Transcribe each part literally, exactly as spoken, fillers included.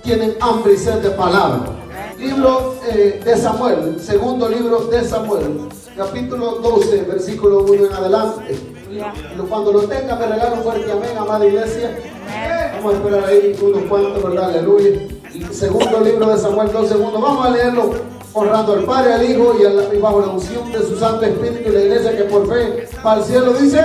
tienen hambre y sed de palabra. Libro eh, de Samuel, segundo libro de Samuel, capítulo doce, versículo uno en adelante. Cuando lo tenga me regala un fuerte amén, amada iglesia. Vamos a esperar ahí unos cuantos, ¿verdad? Aleluya. Segundo libro de Samuel, dos segundos. Vamos a leerlo honrando al Padre, al Hijo y, al, y bajo la unción de su Santo Espíritu, y la iglesia que por fe va al cielo dice: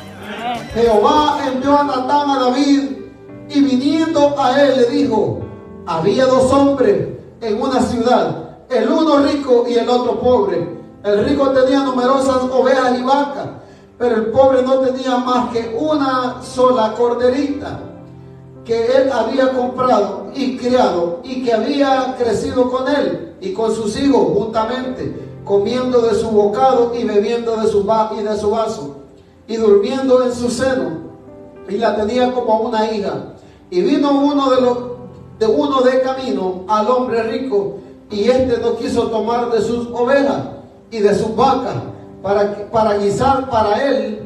Jehová envió a Natán a David, y viniendo a él le dijo: había dos hombres en una ciudad, el uno rico y el otro pobre. El rico tenía numerosas ovejas y vacas, pero el pobre no tenía más que una sola corderita que él había comprado y criado, y que había crecido con él y con sus hijos juntamente, comiendo de su bocado y bebiendo de su, va y de su vaso, y durmiendo en su seno, y la tenía como una hija. Y vino uno de los de uno de camino al hombre rico, y éste no quiso tomar de sus ovejas y de sus vacas para, para guisar para él,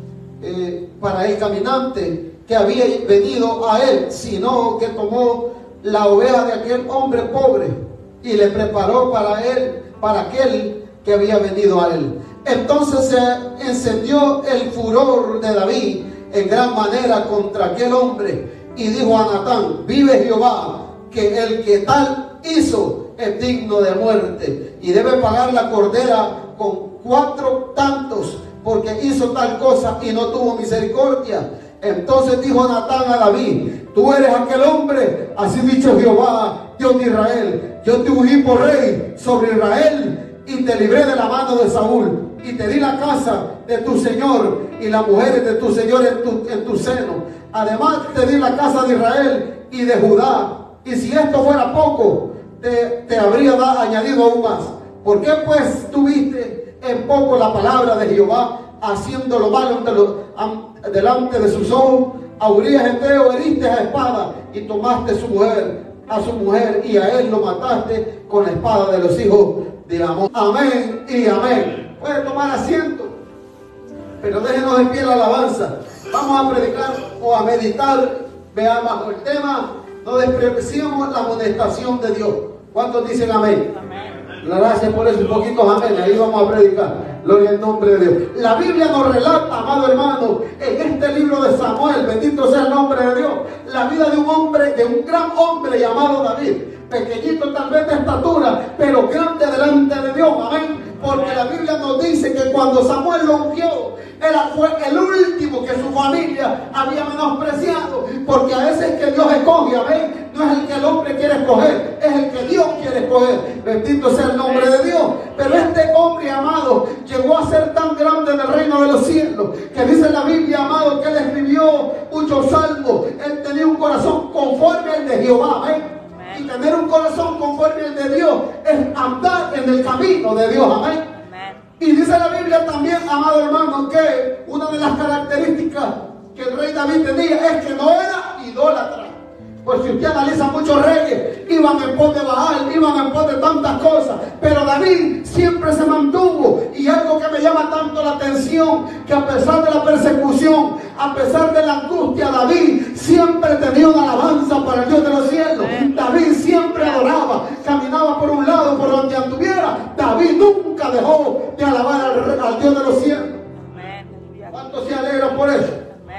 eh, para el caminante que había venido a él, sino que tomó la oveja de aquel hombre pobre y le preparó para él, para aquel que había venido a él. Entonces se encendió el furor de David en gran manera contra aquel hombre, y dijo a Natán: vive Jehová, que el que tal hizo es digno de muerte, y debe pagar la cordera con cuatro tantos, porque hizo tal cosa y no tuvo misericordia. Entonces dijo Natán a David: tú eres aquel hombre, así dicho Jehová, Dios de Israel: yo te ungí por rey sobre Israel, y te libré de la mano de Saúl, y te di la casa de tu señor y las mujeres de tu señor en tu, en tu seno. Además te di la casa de Israel y de Judá. Y si esto fuera poco, te, te habría da, añadido aún más. ¿Por qué pues tuviste en poco la palabra de Jehová, haciendo lo malo ante los, am, delante de sus ojos? A Urías Eteo heriste a espada, y tomaste su mujer, a su mujer, y a él lo mataste con la espada de los hijos de Amón. Amén y amén. Puede tomar asiento, pero déjenos en pie la alabanza. Vamos a predicar o a meditar, veamos bajo el tema: no despreciemos la amonestación de Dios. ¿Cuántos dicen amén? Amén. Gracias por eso, un poquito amén. Ahí vamos a predicar. Gloria al nombre de Dios. La Biblia nos relata, amado hermano, en este libro de Samuel, bendito sea el nombre de Dios, la vida de un hombre, de un gran hombre llamado David. Pequeñito tal vez de estatura, pero grande delante de Dios. Amén. Porque la Biblia nos dice que cuando Samuel lo ungió, él fue el último que su familia había menospreciado. Porque a veces que Dios escoge, amén, no es el que el hombre quiere escoger, es el que Dios quiere escoger. Bendito sea el nombre de Dios. Pero este hombre, amado, llegó a ser tan grande en el reino de los cielos, que dice la Biblia, amado, que él escribió muchos salmos. Él tenía un corazón conforme al de Jehová, amén. Y tener un corazón conforme al de Dios es andar en el camino de Dios, amén. Amén. Y dice la Biblia también, amado hermano, que una de las características que el rey David tenía es que no era idólatra. Pues si usted analiza, muchos reyes iban en pos de Baal, iban en pos de tantas cosas, pero David siempre se mantuvo. Y algo que me llama tanto la atención, que a pesar de la persecución, a pesar de la angustia, David siempre tenía una alabanza para el Dios de los cielos. David siempre adoraba, caminaba por un lado, por donde anduviera. David nunca dejó de alabar al, al Dios de los cielos. ¿Cuántos se alegran por eso?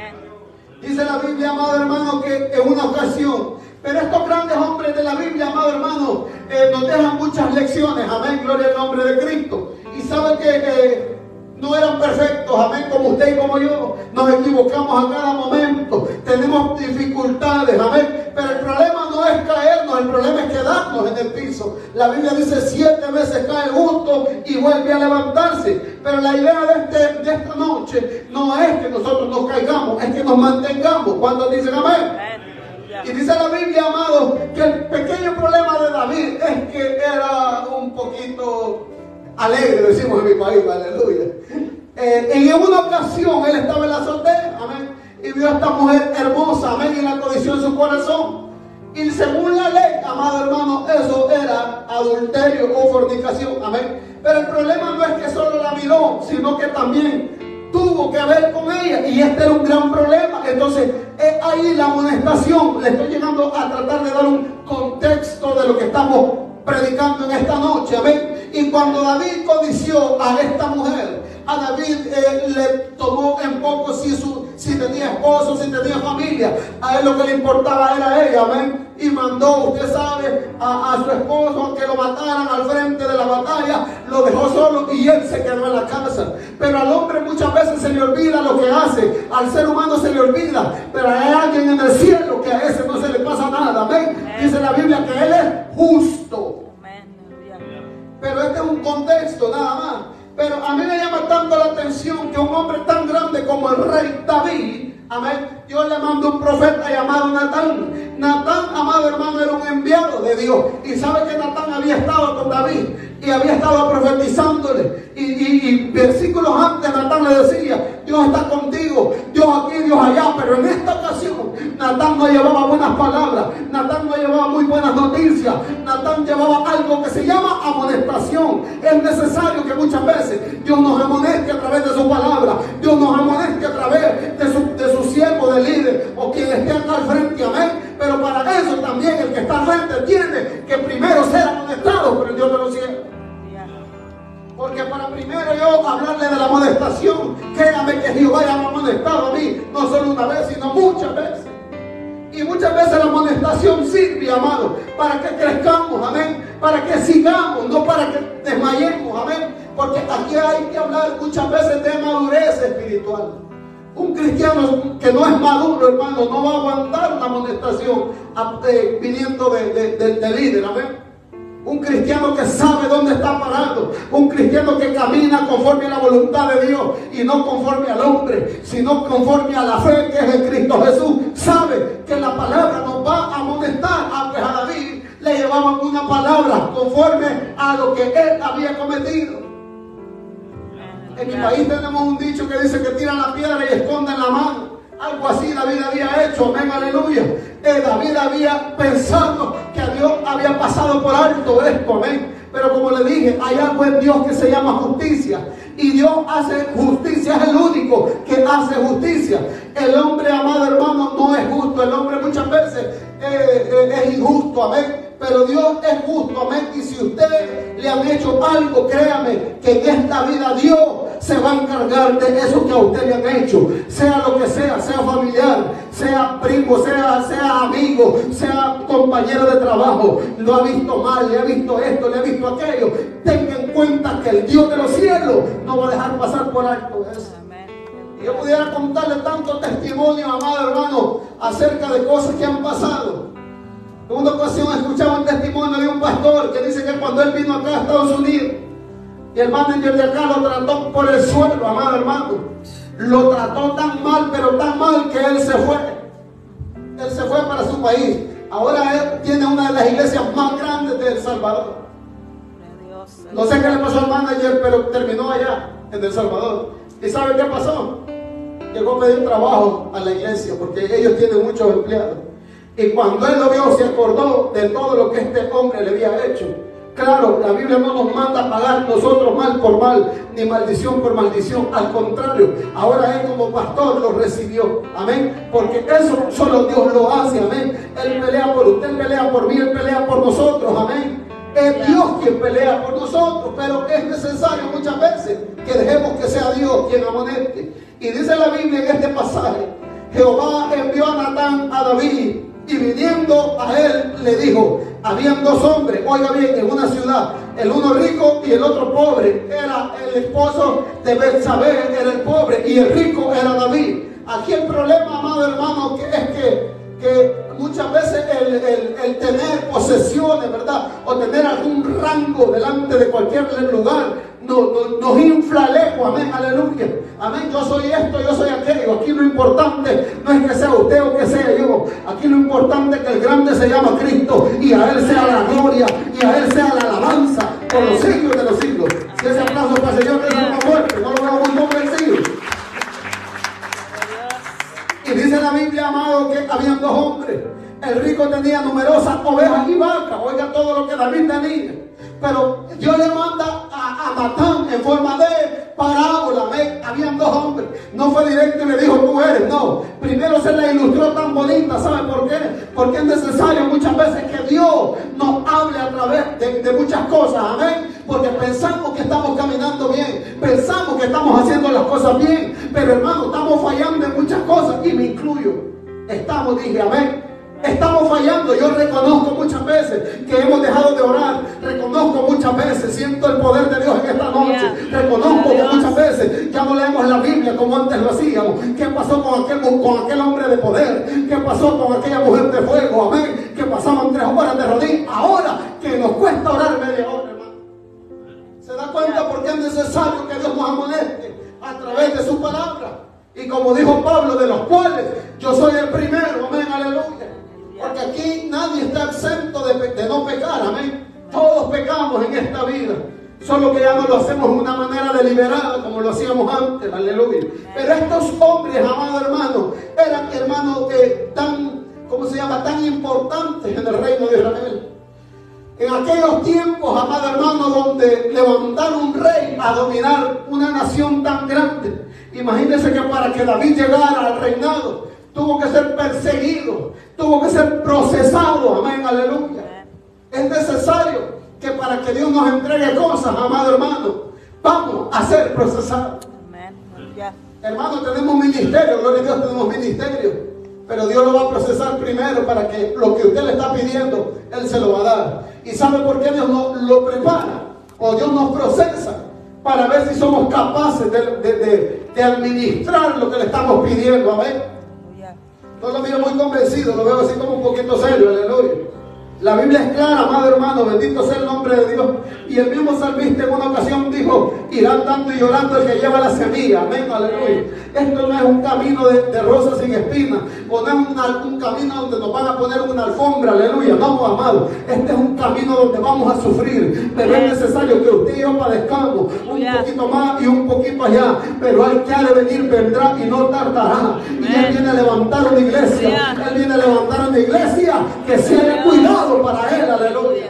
Dice la Biblia, amado hermano, que en una ocasión, pero estos grandes hombres de la Biblia, amado hermano, eh, nos dejan muchas lecciones, amén, gloria al nombre de Cristo. Y sabe que eh, no eran perfectos, amén, como usted y como yo. Nos equivocamos a cada momento, tenemos dificultades, amén. Pero el problema no es caernos, el problema es quedarnos en el piso. La Biblia dice: siete veces cae el justo y vuelve a levantarse. Pero la idea de, este, de esta noche no es que nosotros nos caigamos, es que nos mantengamos. ¿Cuántos dicen amén? Y dice la Biblia, amado, que el pequeño problema de David es que era un poquito alegre, decimos en mi país, aleluya. Eh, en una ocasión él estaba en la azotea, amén, y vio a esta mujer hermosa, amén, y la codició en su corazón. Y según la ley, amado hermano, eso era adulterio o fornicación, amén. Pero el problema no es que solo la miró, sino que también tuvo que ver con ella, y este era un gran problema. Entonces es ahí la amonestación. Le estoy llegando a tratar de dar un contexto de lo que estamos predicando en esta noche, amén. Y cuando David codició a esta mujer, a David eh, le tomó en poco si, su, si tenía esposo, si tenía familia. A él lo que le importaba era ella, amén. Y mandó, usted sabe, a, a su esposo que lo mataran al frente de la batalla. Lo dejó solo y él se quedó en la casa. Pero al hombre muchas veces se le olvida lo que hace. Al ser humano se le olvida. Pero hay alguien en el cielo que a ese no se le pasa nada, amén. Amén. Dice la Biblia que él es justo. Amén. Pero este es un contexto nada más. Pero a mí me llama tanto la atención que un hombre tan grande como el rey David, amén, Dios le mandó un profeta llamado Natán. Natán, amado hermano, era un enviado de Dios. Y sabe que Natán había estado con David y había estado profetizándole. Y, y, y versículos antes Natán le decía: Dios está contigo, Dios aquí, Dios allá. Pero en esta ocasión Natán no llevaba buenas palabras, Natán no llevaba muy buenas noticias. Natán llevaba algo que se llama amonestación. Es necesario que muchas veces Dios nos amoneste a través de su palabra, Dios nos amoneste a través de su, de su siervo, de líder o quien esté acá al frente, amén. Pero para eso también el que está al frente tiene que primero ser amonestado por el Dios de los cielos. Porque para primero yo hablarle de la amonestación, créame que Jehová ya me ha amonestado a mí, no solo una vez, sino muchas veces. Y muchas veces la amonestación sirve, amado, para que crezcamos, amén, para que sigamos, no para que desmayemos, amén. Porque aquí hay que hablar muchas veces de madurez espiritual. Un cristiano que no es maduro, hermano, no va a aguantar una amonestación eh, viniendo de, de, de, de líder, amén. Un cristiano que sabe dónde está parado. Un cristiano que camina conforme a la voluntad de Dios y no conforme al hombre, sino conforme a la fe que es en Cristo Jesús. Sabe que la palabra nos va a amonestar. A David le llevaban una palabra conforme a lo que él había cometido. En mi país tenemos un dicho que dice que tiran la piedra y esconden la mano. Algo así David había hecho, amén, aleluya. Eh, David había pensado que a Dios había pasado por alto esto, amén. Pero como le dije, hay algo en Dios que se llama justicia. Y Dios hace justicia, es el único que hace justicia. El hombre, amado hermano, no es justo. El hombre muchas veces eh, eh, es injusto, amén. Pero Dios es justo, amén. Y si usted le han hecho algo, créame que en esta vida Dios se va a encargar de eso que a usted le han hecho. Sea lo que sea, sea familiar, sea primo, sea, sea amigo, sea compañero de trabajo. Lo ha visto mal, le ha visto esto, le ha visto aquello. Tenga en cuenta que el Dios de los cielos no va a dejar pasar por alto eso. Y yo pudiera contarle tanto testimonio, amado hermano, acerca de cosas que han pasado. En una ocasión escuchaba un testimonio de un pastor que dice que cuando él vino acá a Estados Unidos y el manager de acá lo trató por el suelo, amado hermano, lo trató tan mal, pero tan mal que él se fue. Él se fue para su país. Ahora él tiene una de las iglesias más grandes de El Salvador. No sé qué le pasó al manager, pero terminó allá en El Salvador. ¿Y sabe qué pasó? Llegó a pedir trabajo a la iglesia porque ellos tienen muchos empleados. Y cuando él lo vio, se acordó de todo lo que este hombre le había hecho. Claro, la Biblia no nos manda a pagar nosotros mal por mal, ni maldición por maldición. Al contrario, ahora él como pastor lo recibió. Amén. Porque eso solo Dios lo hace. Amén. Él pelea por usted, él pelea por mí, él pelea por nosotros. Amén. Es Dios quien pelea por nosotros. Pero es necesario muchas veces que dejemos que sea Dios quien amoneste. Y dice la Biblia en este pasaje: Jehová envió a Natán a David. Y viniendo a él le dijo, habían dos hombres, oiga bien, en una ciudad, el uno rico y el otro pobre. Era el esposo de Betsabé, era el pobre, y el rico era David. Aquí el problema, amado hermano, que es que, que muchas veces el, el, el tener posesiones, ¿verdad? O tener algún rango delante de cualquier lugar, nos, nos, nos infla el ego, amén, aleluya. Amén, yo soy esto, yo soy aquello. Aquí lo importante no es que sea usted o que sea yo. Aquí lo importante es que el grande se llama Cristo y a Él sea la gloria y a Él sea la alabanza por los siglos de los siglos. Si ese aplauso para el Señor es más fuerte, no lo veo muy convencido. Y dice la Biblia, amado, que habían dos hombres. El rico tenía numerosas ovejas y vacas. Oiga todo lo que David tenía. Pero Dios le manda a, a Natán en forma de parábola. ¿Ven? Habían dos hombres. No fue directo y le dijo tú eres. No. Primero se la ilustró tan bonita. ¿Sabe por qué? Porque es necesario muchas veces que Dios nos hable a través de, de muchas cosas. Amén. Porque pensamos que estamos caminando bien, pensamos que estamos haciendo las cosas bien, pero hermano, estamos fallando en muchas cosas, y me incluyo. Estamos, dije, amén. Estamos fallando. Yo reconozco muchas veces que hemos dejado de orar. Reconozco muchas veces, siento el poder de Dios en esta noche. Reconozco que muchas veces ya no leemos la Biblia como antes lo hacíamos. ¿Qué pasó con aquel, con aquel hombre de poder? ¿Qué pasó con aquella mujer de fuego? Amén. Que pasaban tres horas de rodillas. Ahora que nos cuesta orar media hora, hermano. ¿Se da cuenta por qué es necesario que Dios nos amoneste a través de su palabra? Y como dijo Pablo, de los cuales yo soy el primero. Amén, aleluya. Porque aquí nadie está exento de, de no pecar, amén. Todos pecamos en esta vida, solo que ya no lo hacemos de una manera deliberada como lo hacíamos antes, aleluya. Pero estos hombres, amado hermano, eran hermanos eh, tan, ¿cómo se llama? Tan importantes en el reino de Israel. En aquellos tiempos, amado hermano, donde levantaron un rey a dominar una nación tan grande. Imagínense que para que David llegara al reinado, tuvo que ser perseguido, tuvo que ser procesado, amén, aleluya. Es necesario que para que Dios nos entregue cosas, amado hermano, vamos a ser procesados. Hermano, tenemos ministerio, gloria a Dios, tenemos ministerio, pero Dios lo va a procesar primero para que lo que usted le está pidiendo, Él se lo va a dar. ¿Y sabe por qué Dios no, lo prepara? O Dios nos procesa para ver si somos capaces de, de, de, de administrar lo que le estamos pidiendo, amén. No lo miro muy convencido, lo veo así como un poquito serio, aleluya. La Biblia es clara, amado hermano, bendito sea el nombre de Dios. Y el mismo salmista en una ocasión dijo, irán dando y llorando el que lleva la semilla, amén, aleluya. Esto no es un camino de, de rosas sin espinas, o no es una, un camino donde nos van a poner una alfombra, aleluya. No, amado, este es un camino donde vamos a sufrir, pero es necesario que usted y yo padezcamos un poquito más y un poquito allá, pero al que ha de venir vendrá y no tardará. Y Él viene a levantar una iglesia, Él viene a levantar una iglesia que se haya cuidado para Él, aleluya.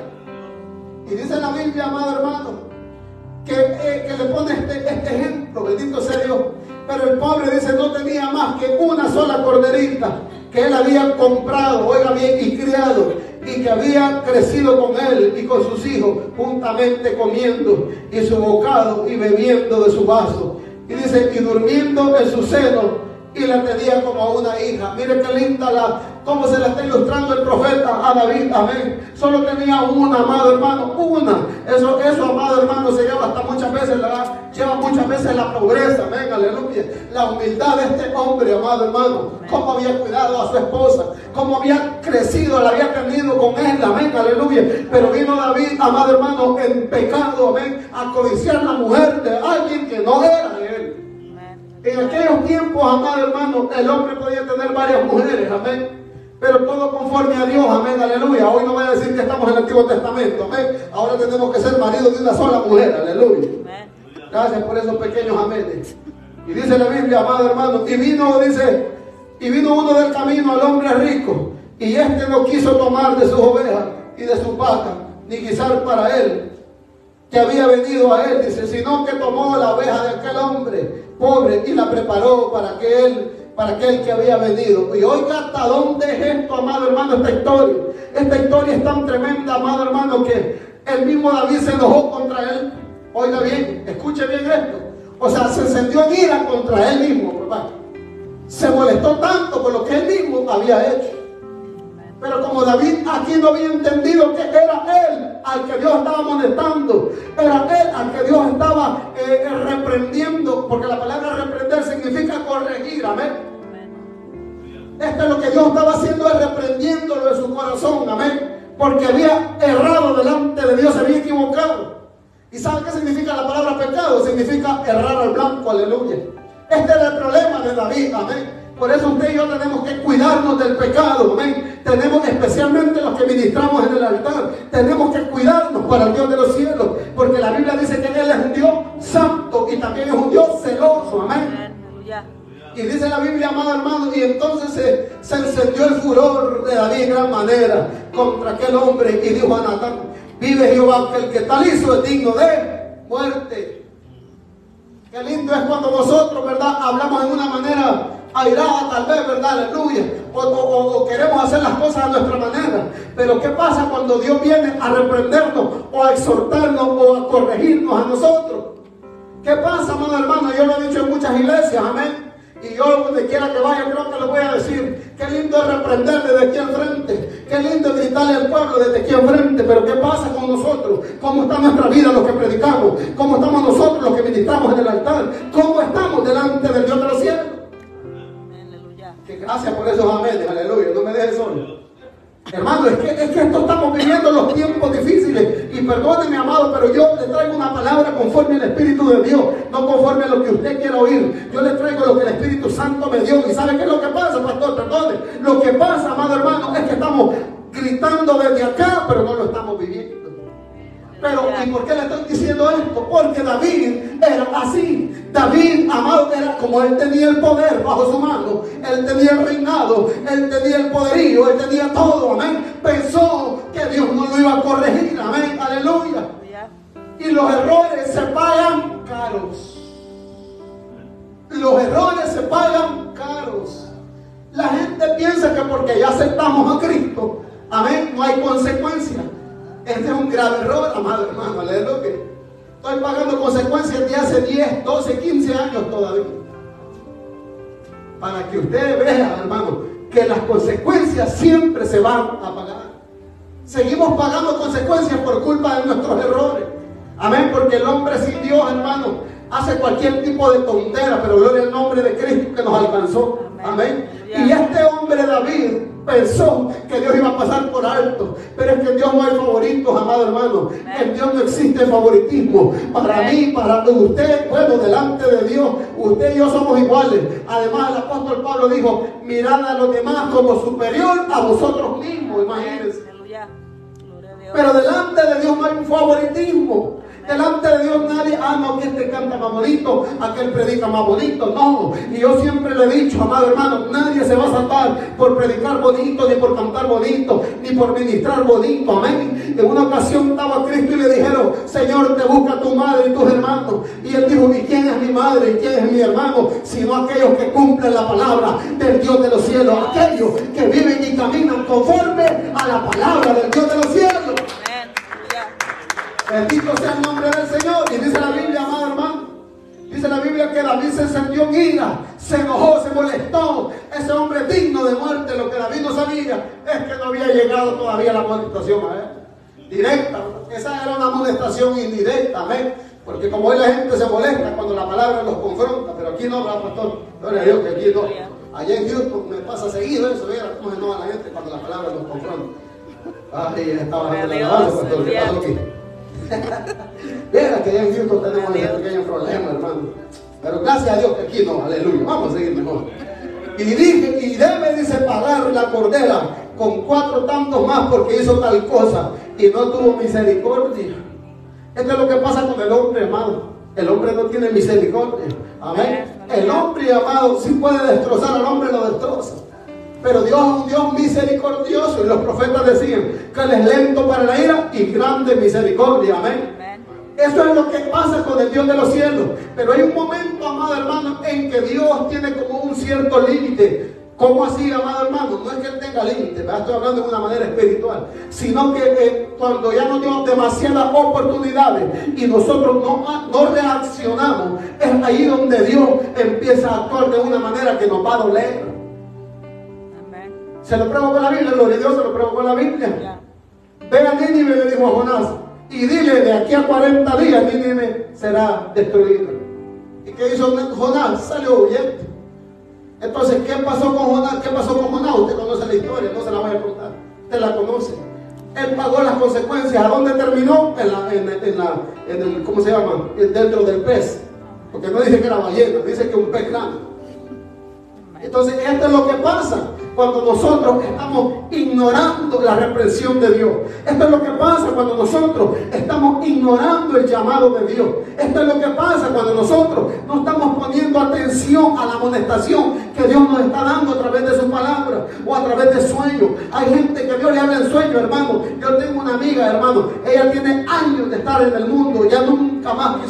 Y dice la Biblia, amado hermano, que, eh, que le pone este, este ejemplo, bendito sea Dios. Pero el pobre dice, no tenía más que una sola corderita que él había comprado, oiga bien, y criado, y que había crecido con él y con sus hijos, juntamente comiendo y su bocado y bebiendo de su vaso. Y dice, y durmiendo en su seno, y la tenía como a una hija. Mire qué linda la, cómo se la está ilustrando el profeta a David, amén. Solo tenía una, amado hermano, una. Eso, eso, amado hermano, se lleva hasta muchas veces la, lleva muchas veces la pobreza, amén, aleluya. La humildad de este hombre, amado hermano, cómo había cuidado a su esposa, cómo había crecido, la había tenido con él, amén, aleluya. Pero vino David, amado hermano, en pecado, amén, a codiciar la mujer de alguien que no era de él. En aquellos tiempos, amado hermano, el hombre podía tener varias mujeres, amén. Pero todo conforme a Dios, amén, aleluya. Hoy no voy a decir que estamos en el Antiguo Testamento, amén. Ahora tenemos que ser maridos de una sola mujer, aleluya. Gracias por esos pequeños amenes. Y dice la Biblia, amado hermano, y vino, dice, y vino uno del camino al hombre rico, y este no quiso tomar de sus ovejas y de sus vacas, ni guisar para él, que había venido a él, dice, sino que tomó la oveja de aquel hombre pobre y la preparó para aquel, para aquel que había venido. Y oiga hasta dónde es esto, amado hermano, esta historia. Esta historia es tan tremenda, amado hermano, que el mismo David se enojó contra él. Oiga bien, escuche bien esto. O sea, se encendió en ira contra él mismo, papá. Se molestó tanto por lo que él mismo había hecho. Pero como David aquí no había entendido que era él al que Dios estaba amonestando, era él al que Dios estaba eh, reprendiendo, porque la palabra reprender significa corregir, amén. Esto es lo que Dios estaba haciendo, es reprendiéndolo de su corazón, amén, porque había errado delante de Dios, se había equivocado. ¿Y sabe qué significa la palabra pecado? Significa errar al blanco, aleluya. Este era el problema de David, amén. Por eso usted y yo tenemos que cuidarnos del pecado, amén. Tenemos, especialmente los que ministramos en el altar, tenemos que cuidarnos para el Dios de los cielos, porque la Biblia dice que Él es un Dios santo y también es un Dios celoso, amén. Y dice la Biblia, amado hermano, y entonces se, se encendió el furor de David en gran manera contra aquel hombre y dijo a Natán, vive Jehová, que el que tal hizo es digno de muerte. Qué lindo es cuando nosotros, ¿verdad?, hablamos en una manera airada tal vez, ¿verdad? Aleluya. O, o, o queremos hacer las cosas a nuestra manera. Pero ¿qué pasa cuando Dios viene a reprendernos o a exhortarnos o a corregirnos a nosotros? ¿Qué pasa, amado hermano? Yo lo he dicho en muchas iglesias, amén. Y yo donde quiera que vaya creo que lo voy a decir. Qué lindo es reprender desde aquí enfrente. Qué lindo es gritarle al pueblo desde aquí enfrente. Pero ¿qué pasa con nosotros? ¿Cómo está nuestra vida los que predicamos? ¿Cómo estamos nosotros los que ministramos en el altar? ¿Cómo estamos delante del Dios de los cielos? Aleluya. Que gracias por esos amenes, aleluya. No me dejes solo. Hermano, es que, es que esto estamos viviendo los tiempos difíciles. Y perdóneme, amado, pero yo le traigo una palabra conforme al Espíritu de Dios, no conforme a lo que usted quiera oír. Yo le traigo lo que el Espíritu Santo me dio. ¿Y sabe qué es lo que pasa, pastor? Perdone. Lo que pasa, amado hermano, es que estamos gritando desde acá, pero no lo estamos viviendo. Pero, ¿y por qué le estoy diciendo esto? Porque David era así. David, amado, era como él tenía el poder bajo su mano. Él tenía el reinado, él tenía el poderío, él tenía todo, amén. Pensó que Dios no lo iba a corregir, amén, aleluya. Y los errores se pagan caros. Los errores se pagan caros. La gente piensa que porque ya aceptamos a Cristo, amén, no hay consecuencias. Este es un grave error, amado hermano, aleluya. Estoy pagando consecuencias de hace diez, doce, quince años todavía. Para que usted vea, hermano, que las consecuencias siempre se van a pagar. Seguimos pagando consecuencias por culpa de nuestros errores. Amén, porque el hombre sin Dios, hermano, hace cualquier tipo de tontera, pero gloria al nombre de Cristo que nos alcanzó. Amén. Y este hombre David pensó que Dios iba a pasar por alto, pero es que en Dios no hay favoritos, amado hermano. En Dios no existe favoritismo. Para mí, para usted, bueno, delante de Dios, usted y yo somos iguales. Además, el apóstol Pablo dijo: mirad a los demás como superior a vosotros mismos, imagínense. Pero delante de Dios no hay un favoritismo. Delante de Dios nadie, ah no, que este canta más bonito, aquel predica más bonito, no. Y yo siempre le he dicho, amado hermano, nadie se va a salvar por predicar bonito, ni por cantar bonito, ni por ministrar bonito, amén. En una ocasión estaba Cristo y le dijeron: Señor, te busca tu madre y tus hermanos. Y él dijo: ¿y quién es mi madre y quién es mi hermano? Sino aquellos que cumplen la palabra del Dios de los cielos, aquellos que viven y caminan conforme a la palabra del Dios de los cielos. Bendito sea el nombre del Señor. Y dice la Biblia, amado hermano, dice la Biblia que David se encendió en ira, se enojó, se molestó. Ese hombre digno de muerte. Lo que David no sabía es que no había llegado todavía la amonestación a él directa. Esa era una amonestación indirecta, amén. Porque como hoy la gente se molesta cuando la palabra los confronta, pero aquí no, ¿verdad, pastor? Gloria a Dios que aquí no. Allá en Houston me pasa seguido eso, mira cómo se enoja la gente cuando la palabra los confronta. Ay, estaba bajando la alabanza, pastor, ¿qué pasó aquí? Mira que ya en Houston tenemos ese pequeño problema, hermano. Pero gracias a Dios que aquí no, aleluya. Vamos a seguir mejor. Y dije, y debe, dice, pagar la cordera con cuatro tantos más porque hizo tal cosa y no tuvo misericordia. Esto es lo que pasa con el hombre, hermano. El hombre no tiene misericordia. Amén. El hombre, amado, si puede destrozar al hombre, lo destroza. Pero Dios es un Dios misericordioso. Y los profetas decían que Él es lento para la ira y grande misericordia. Amén. Amén. Eso es lo que pasa con el Dios de los cielos. Pero hay un momento, amado hermano, en que Dios tiene como un cierto límite. ¿Cómo así, amado hermano? No es que Él tenga límite, estoy hablando de una manera espiritual, sino que eh, cuando ya nos dio demasiadas oportunidades y nosotros no, no reaccionamos, es ahí donde Dios empieza a actuar de una manera que nos va a doler. Se lo pruebo con la Biblia, gloria a Dios, se lo pruebo con la Biblia. Yeah. Ve a Nínive, le dijo a Jonás, y dile: de aquí a cuarenta días Nínive será destruida. ¿Y qué hizo Jonás? Salió huyendo. Entonces, ¿qué pasó con Jonás? ¿Qué pasó con Jonás? Usted conoce la historia, no se la voy a contar. Usted la conoce. Él pagó las consecuencias. ¿A dónde terminó? En la, en, en la, en el, ¿cómo se llama? Dentro del pez. Porque no dice que era ballena, dice que un pez grande. Entonces, esto es lo que pasa cuando nosotros estamos ignorando la reprensión de Dios. Esto es lo que pasa cuando nosotros estamos ignorando el llamado de Dios. Esto es lo que pasa cuando nosotros no estamos poniendo atención a la amonestación que Dios nos está dando a través de su palabra o a través de sueños. Hay gente que Dios le habla en sueños, hermano. Yo tengo una amiga, hermano. Ella tiene años de estar en el mundo. Ya nunca más quiso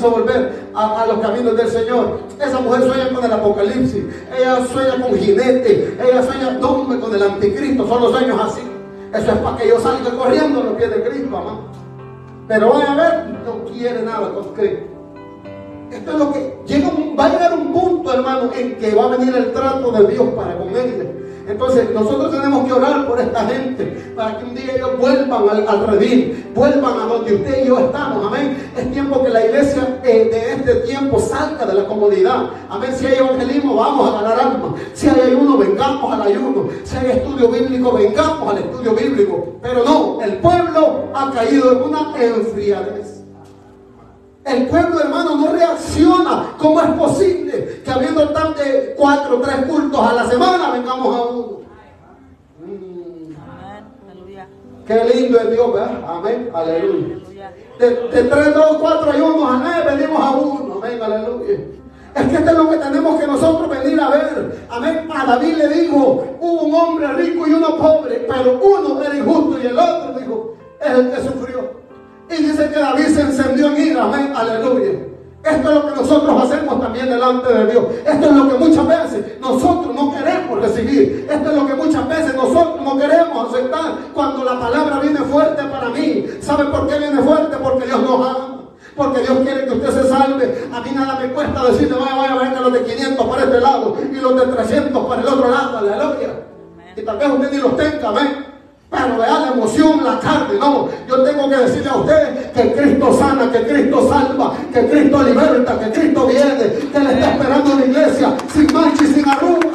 quiso volver a, a los caminos del Señor. Esa mujer sueña con el apocalipsis, ella sueña con jinete, ella sueña no, con el anticristo, son los sueños así. Eso es para que yo salga corriendo a los pies de Cristo, amado. Pero van a ver, no quiere nada con Cristo. Esto es lo que llega, va a llegar un punto, hermano, en que va a venir el trato de Dios para con ella. Entonces nosotros tenemos que orar por esta gente para que un día ellos vuelvan al, al redil, vuelvan a donde usted y yo estamos, amén. Es tiempo que la iglesia eh, de este tiempo salga de la comodidad, amén. Si hay evangelismo, vamos a ganar almas. Si hay ayuno, vengamos al ayuno. Si hay estudio bíblico, vengamos al estudio bíblico. Pero no, el pueblo ha caído en una enfriadez. El pueblo, hermano, no reacciona. ¿Cómo es posible que habiendo tan de cuatro o tres cultos a la semana vengamos a uno? Mm. Qué lindo es Dios, ¿verdad? Amén, aleluya. De, de tres, dos, cuatro ayunos a nueve venimos a uno. Amén, aleluya. Es que esto es lo que tenemos que nosotros venir a ver. Amén. A David le dijo, hubo un hombre rico y uno pobre, pero uno era injusto y el otro dijo, es el que sufrió. Y dice que David se encendió en ira, amén, aleluya. Esto es lo que nosotros hacemos también delante de Dios. Esto es lo que muchas veces nosotros no queremos recibir. Esto es lo que muchas veces nosotros no queremos aceptar cuando la palabra viene fuerte para mí. ¿Sabe por qué viene fuerte? Porque Dios nos ama. Porque Dios quiere que usted se salve. A mí nada me cuesta decirle, vaya, vaya, venga los de quinientos para este lado y los de trescientos para el otro lado, aleluya. Y tal vez usted ni los tenga, amén. Pero vea la emoción, la carne, no. Yo tengo que decirle a usted que Cristo sana, que Cristo salva, que Cristo liberta, que Cristo viene, que le está esperando en la iglesia sin mancha y sin arruga.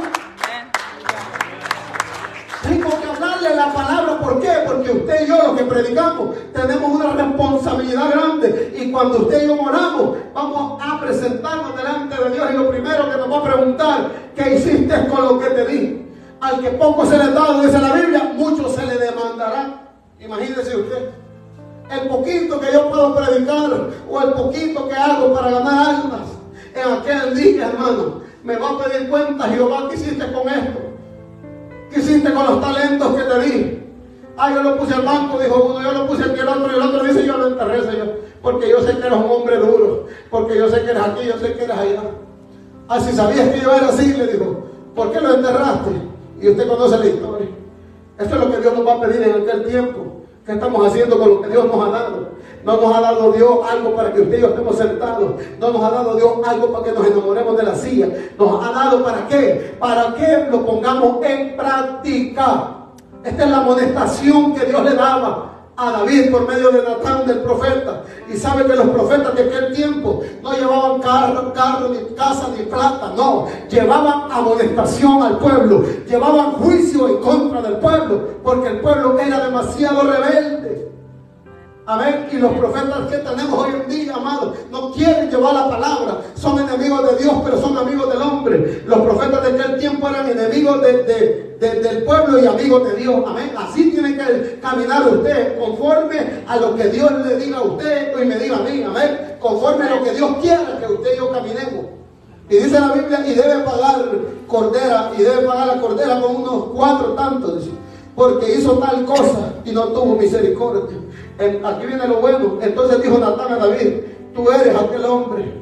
Tengo que hablarle la palabra, ¿por qué? Porque usted y yo, los que predicamos, tenemos una responsabilidad grande. Y cuando usted y yo oramos, vamos a presentarnos delante de Dios. Y lo primero que nos va a preguntar, ¿qué hiciste con lo que te di? Al que poco se le ha dado, dice la Biblia, mucho se le demandará. Imagínese usted, el poquito que yo puedo predicar o el poquito que hago para ganar almas, en aquel día, hermano, me va a pedir cuenta Jehová, ¿qué hiciste con esto? ¿Qué hiciste con los talentos que te di? Ah, yo lo puse al banco, dijo uno, yo lo puse aquí el otro, y el otro dice, yo lo enterré, Señor, porque yo sé que eres un hombre duro, porque yo sé que eres aquí, yo sé que eres allá. Ah, si sabías que yo era así, le dijo, ¿por qué lo enterraste? Y usted conoce la historia. Esto es lo que Dios nos va a pedir en aquel tiempo. ¿Qué estamos haciendo con lo que Dios nos ha dado? No nos ha dado Dios algo para que usted y yo estemos sentados. No nos ha dado Dios algo para que nos enamoremos de la silla. Nos ha dado ¿para qué? Para que lo pongamos en práctica. Esta es la amonestación que Dios le daba a David por medio de Natán, del profeta. Y sabe que los profetas de aquel tiempo no llevaban carro, carro, ni casa, ni plata, no, llevaban amonestación al pueblo, llevaban juicio en contra del pueblo, porque el pueblo era demasiado rebelde. Amén. Y los profetas que tenemos hoy en día, amados, no quieren llevar la palabra. Son enemigos de Dios, pero son amigos del hombre. Los profetas de aquel tiempo eran enemigos de, de, de, del pueblo y amigos de Dios. Amén. Así tiene que caminar usted, conforme a lo que Dios le diga a usted y me diga a mí. Amén. Conforme a lo que Dios quiera que usted y yo caminemos. Y dice la Biblia, y debe pagar cordera, y debe pagar la cordera con unos cuatro tantos, porque hizo tal cosa y no tuvo misericordia. Aquí viene lo bueno. Entonces dijo Natán a David, tú eres aquel hombre.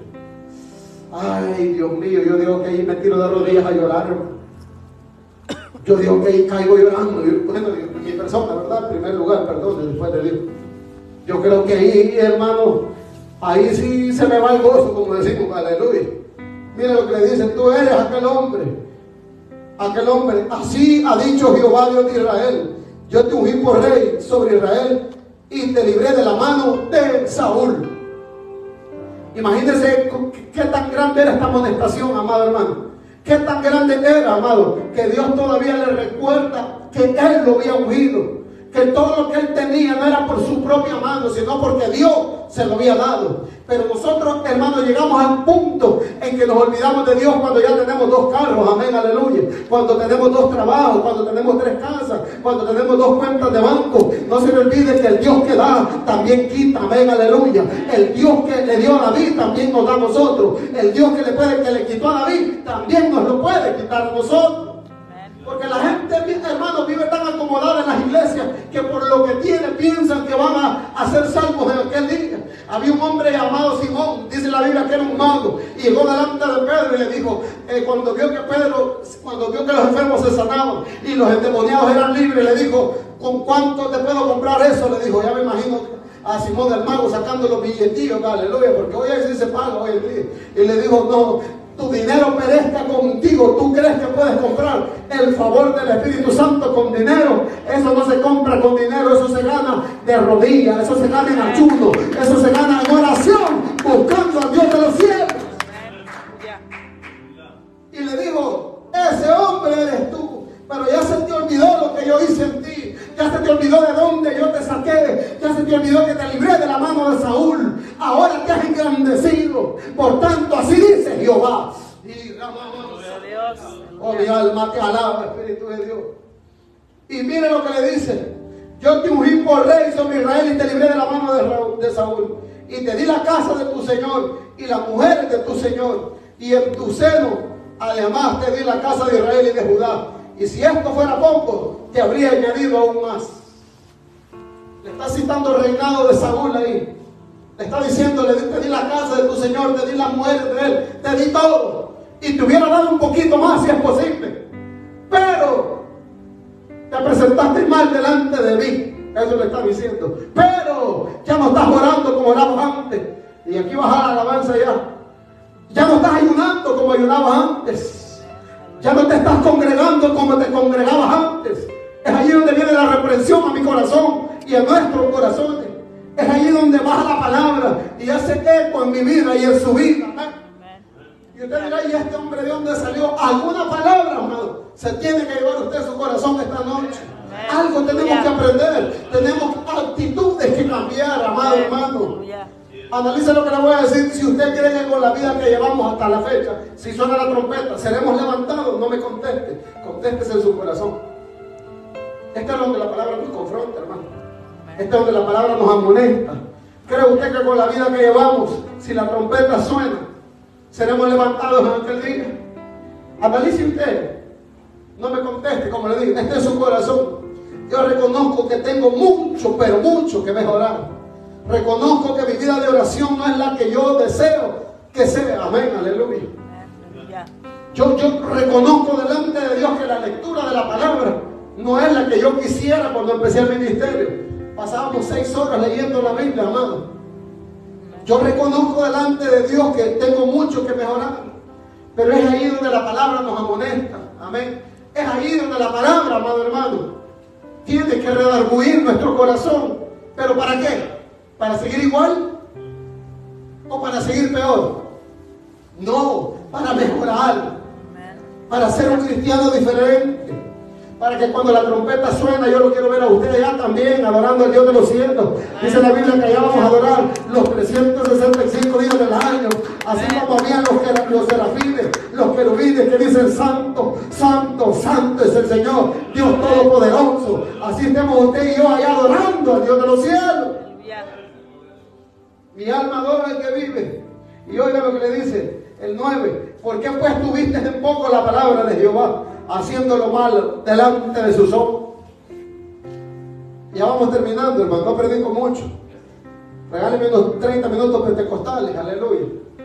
Ay, Dios mío, yo digo que ahí me tiro de rodillas a llorar, hermano. Yo digo que ahí caigo llorando. Yo, bueno, mi persona, ¿verdad? En primer lugar, perdón, después de Dios. Yo creo que ahí, hermano, ahí sí se me va el gozo, como decimos, aleluya. Mira lo que le dicen, tú eres aquel hombre. Aquel hombre, así ha dicho Jehová Dios de Israel. Yo te ungí por rey sobre Israel y te libré de la mano de Saúl. Imagínense qué tan grande era esta amonestación, amado hermano. Qué tan grande era, amado, que Dios todavía le recuerda que Él lo había ungido. Que todo lo que Él tenía no era por su propia mano, sino porque Dios se lo había dado. Pero nosotros, hermanos, llegamos al punto en que nos olvidamos de Dios cuando ya tenemos dos carros, amén, aleluya. Cuando tenemos dos trabajos, cuando tenemos tres casas, cuando tenemos dos cuentas de banco. No se me olvide que el Dios que da también quita, amén, aleluya. El Dios que le dio a David también nos da a nosotros. El Dios que le, puede, que le quitó a David también nos lo puede quitar a nosotros. Porque la gente, hermano, vive tan acomodada en las iglesias que por lo que tiene piensan que van a, a ser salvos en aquel día. Había un hombre llamado Simón, dice la Biblia que era un mago, y llegó delante de Pedro y le dijo, eh, cuando vio que Pedro, cuando vio que los enfermos se sanaban y los endemoniados eran libres, le dijo, ¿con cuánto te puedo comprar eso? Le dijo, ya me imagino a Simón el mago sacando los billetillos, aleluya, porque hoy sí se paga hoy en día. Y le dijo, no, tu dinero perezca contigo. ¿Tú crees que puedes comprar el favor del Espíritu Santo con dinero? Eso no se compra con dinero, eso se gana de rodillas, eso se gana en ayuno, eso se gana en oración, buscando al Dios de los cielos. Y le dijo, ese hombre eres tú, pero ya se te olvidó lo que yo hice en ti, ya se te olvidó de dónde yo te saqué, ya se te olvidó que te libré de la mano de Saúl, ahora te has engrandecido. Por tanto, así dice Jehová. Y, oh, mi alma te alaba, Espíritu de Dios. Y mire lo que le dice, yo te ungí por rey sobre Israel y te libré de la mano de, de Saúl, y te di la casa de tu Señor y las mujeres de tu Señor, y en tu seno además te di la casa de Israel y de Judá. Y si esto fuera poco, te habría añadido aún más. Le está citando el reinado de Saúl ahí. Le está diciendo, le te di la casa de tu Señor, te di las mujeres de él, te di todo. Y te hubiera dado un poquito más si es posible. Pero te presentaste mal delante de mí. Eso le está diciendo. Pero ya no estás orando como orabas antes. Y aquí baja la alabanza ya. Ya no estás ayunando como ayunabas antes. Ya no te estás congregando como te congregabas antes. Es allí donde viene la reprensión a mi corazón y a nuestros corazones. Es allí donde baja la palabra y hace eco en mi vida y en su vida. ¿Amén? Y usted dirá, ¿y este hombre de dónde salió? ¿Alguna palabra, amado? Se tiene que llevar usted a su corazón esta noche. Algo tenemos que aprender. Tenemos actitudes que cambiar, amado hermano. Analice lo que le voy a decir. Si usted cree que con la vida que llevamos hasta la fecha, si suena la trompeta, seremos levantados, no me conteste. Contéstese en su corazón. Esto es donde la palabra nos confronta, hermano. Esto es donde la palabra nos amonesta. ¿Cree usted que con la vida que llevamos, si la trompeta suena, seremos levantados en aquel día? Analice usted. No me conteste, como le digo, este es su corazón. Yo reconozco que tengo mucho, pero mucho que mejorar. Reconozco que mi vida de oración no es la que yo deseo que sea. Amén, aleluya. Yo, yo reconozco delante de Dios que la lectura de la palabra no es la que yo quisiera cuando empecé el ministerio. Pasábamos seis horas leyendo la Biblia, amado. Yo reconozco delante de Dios que tengo mucho que mejorar. Pero es ahí donde la palabra nos amonesta. Amén. Es ahí donde la palabra, amado hermano, tiene que redarguir nuestro corazón. ¿Pero para qué? ¿Para seguir igual? ¿O para seguir peor? No, para mejorar. Para ser un cristiano diferente. Para que cuando la trompeta suena, yo lo quiero ver a usted allá también, adorando al Dios de los cielos. Dice la Biblia que allá vamos a adorar los trescientos sesenta y cinco días del año. Así como habían los, los serafines, los querubines que dicen santo, santo, santo es el Señor, Dios Todopoderoso. Así estemos usted y yo allá adorando al Dios de los cielos. Mi alma adora al que vive. Y oiga lo que le dice el nueve. ¿Por qué pues tuviste en poco la palabra de Jehová, haciéndolo mal delante de sus ojos? Ya vamos terminando, hermano. No predico mucho. Regáleme unos treinta minutos pentecostales. Aleluya.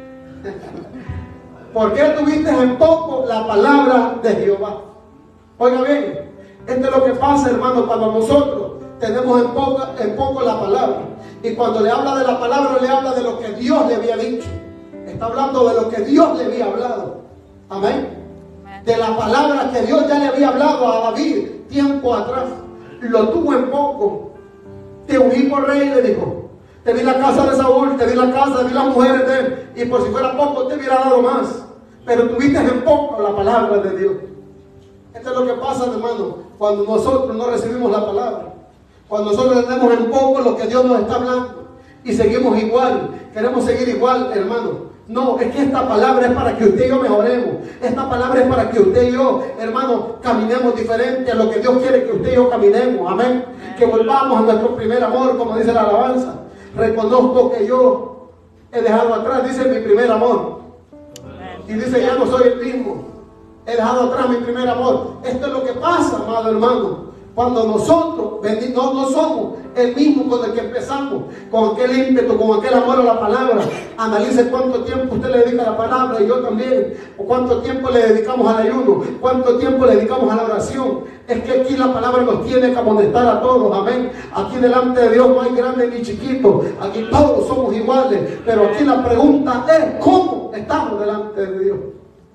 ¿Por qué tuviste en poco la palabra de Jehová? Oiga bien. Esto es lo que pasa, hermano, cuando nosotros tenemos en poco, en poco la palabra. Y cuando le habla de la palabra, le habla de lo que Dios le había dicho. Está hablando de lo que Dios le había hablado. Amén. De la palabra que Dios ya le había hablado a David tiempo atrás. Lo tuvo en poco. Te ungí por rey, le dijo. Te di la casa de Saúl, te di la casa, te di las mujeres de él. Y por si fuera poco, te hubiera dado más. Pero tuviste en poco la palabra de Dios. Esto es lo que pasa, hermano, cuando nosotros no recibimos la palabra. Cuando nosotros tenemos en poco lo que Dios nos está hablando y seguimos igual, queremos seguir igual, hermano. No, es que esta palabra es para que usted y yo mejoremos. Esta palabra es para que usted y yo, hermano, caminemos diferente a lo que Dios quiere que usted y yo caminemos. Amén. Que volvamos a nuestro primer amor, como dice la alabanza. Reconozco que yo he dejado atrás, dice mi primer amor. Y dice, ya no soy el mismo. He dejado atrás mi primer amor. Esto es lo que pasa, amado hermano. Cuando nosotros no, no somos el mismo con el que empezamos, con aquel ímpetu, con aquel amor a la palabra. Analice cuánto tiempo usted le dedica a la palabra, y yo también. O cuánto tiempo le dedicamos al ayuno, cuánto tiempo le dedicamos a la oración. Es que aquí la palabra nos tiene que amonestar a todos, amén. Aquí delante de Dios no hay grande ni chiquito, aquí todos somos iguales. Pero aquí la pregunta es, ¿cómo estamos delante de Dios?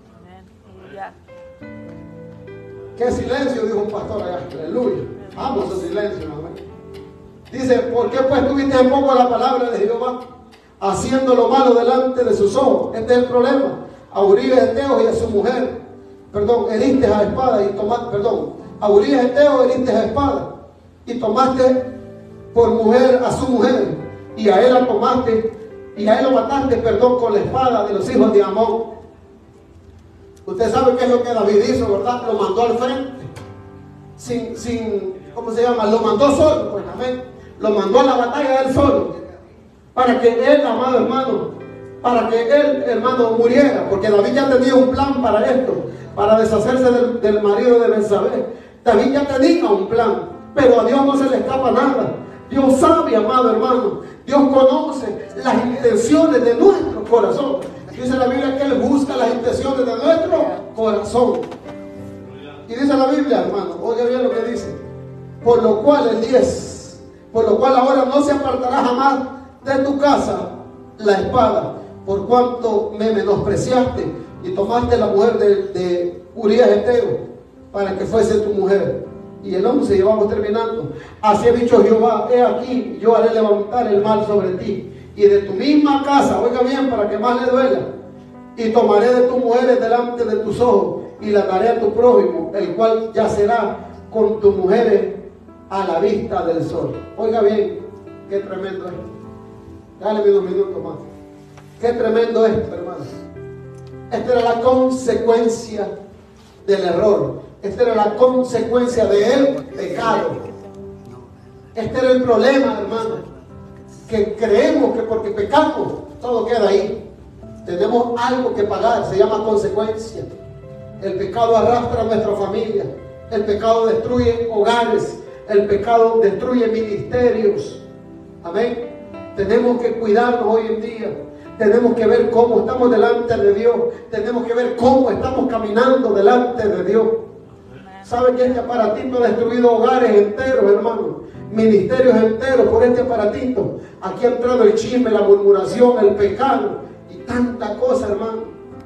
Qué silencio, dijo un pastor allá. Aleluya. Amo ese silencio, amén. Dice, ¿por qué pues tuviste en poco la palabra de Jehová, haciendo lo malo delante de sus ojos? Este es el problema. A Urías Eteo y a su mujer, perdón, heriste a espada y tomaste, perdón, a Urías Eteo heriste a espada y tomaste por mujer a su mujer, y a él la tomaste, y a él lo mataste, perdón, con la espada de los hijos de Amón. Usted sabe qué es lo que David hizo, ¿verdad? Lo mandó al frente, sin, sin, ¿cómo se llama? Lo mandó solo, pues amén. Lo mandó a la batalla él solo, para que él, amado hermano, para que él, hermano, muriera, porque David ya tenía un plan para esto, para deshacerse del, del marido de Betsabé. David ya tenía un plan, pero a Dios no se le escapa nada. Dios sabe, amado hermano, Dios conoce las intenciones de nuestro corazón. Dice la Biblia que Él busca las intenciones de nuestro corazón. Y dice la Biblia, hermano, oiga bien lo que dice. Por lo cual, el diez, por lo cual ahora no se apartará jamás de tu casa la espada, por cuanto me menospreciaste y tomaste la mujer de, de Urías Eteo para que fuese tu mujer. Y el once, y vamos terminando. Así ha dicho Jehová, he aquí, yo haré levantar el mal sobre ti y de tu misma casa, oiga bien, para que más le duela, y tomaré de tus mujeres delante de tus ojos, y la daré a tu prójimo, el cual yacerá con tus mujeres a la vista del sol. Oiga bien, qué tremendo es. Dale unos minutos más. Qué tremendo es, hermanos. Esta era la consecuencia del error. Esta era la consecuencia del pecado. Este era el problema, hermano, que creemos que porque pecamos todo queda ahí. Tenemos algo que pagar, se llama consecuencia. El pecado arrastra a nuestra familia, el pecado destruye hogares, el pecado destruye ministerios. Amén. Tenemos que cuidarnos hoy en día. Tenemos que ver cómo estamos delante de Dios. Tenemos que ver cómo estamos caminando delante de Dios. ¿Sabe que este aparatito ha destruido hogares enteros, hermano? Ministerios enteros por este aparatito. Aquí ha entrado el chisme, la murmuración, el pecado y tanta cosa, hermano.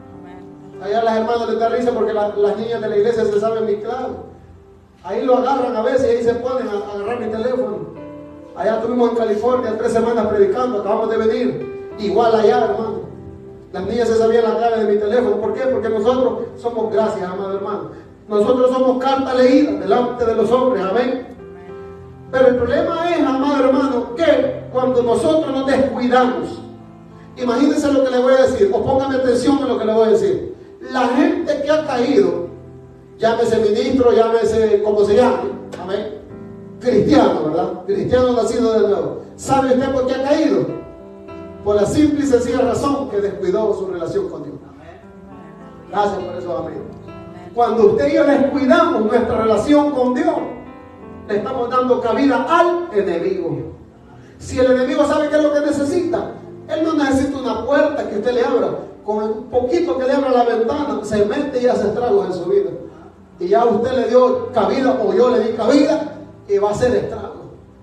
Allá las hermanas les da risa porque la, las niñas de la iglesia se saben mi clave. Ahí lo agarran a veces y ahí se ponen a, a agarrar mi teléfono. Allá estuvimos en California tres semanas predicando, acabamos de venir. Igual allá, hermano. Las niñas se sabían la clave de mi teléfono. ¿Por qué? Porque nosotros somos, gracias, amado hermano, nosotros somos carta leída delante de los hombres, amén. Pero el problema es, amado hermano, que cuando nosotros nos descuidamos, imagínense lo que le voy a decir, o póngame atención en lo que le voy a decir. La gente que ha caído, llámese ministro, llámese como se llame, amén, cristiano, ¿verdad? Cristiano nacido de nuevo. ¿Sabe usted por qué ha caído? Por la simple y sencilla razón que descuidó su relación con Dios. Gracias por eso, amén. Cuando usted y yo descuidamos nuestra relación con Dios, le estamos dando cabida al enemigo. Si el enemigo sabe qué es lo que necesita, él no necesita una puerta que usted le abra. Con un poquito que le abra la ventana, se mete y hace estragos en su vida. Y ya usted le dio cabida, o yo le di cabida, y va a hacer estragos.